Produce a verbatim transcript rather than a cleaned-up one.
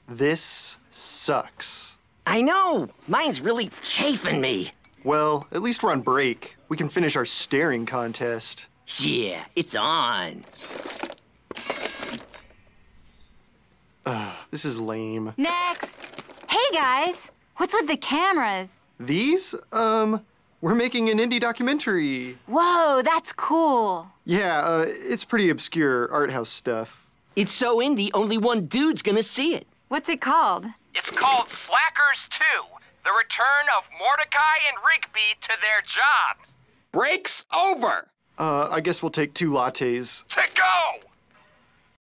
This sucks. I know. Mine's really chafing me. Well, at least we're on break. We can finish our staring contest. Yeah, it's on. Ugh, this is lame. Next. Hey, guys. What's with the cameras? These? Um, we're making an indie documentary. Whoa, that's cool. Yeah, uh, it's pretty obscure art house stuff. It's so indie, only one dude's gonna see it. What's it called? It's called Slackers two, the return of Mordecai and Rigby to their jobs. Break's over. Uh, I guess we'll take two lattes. To go!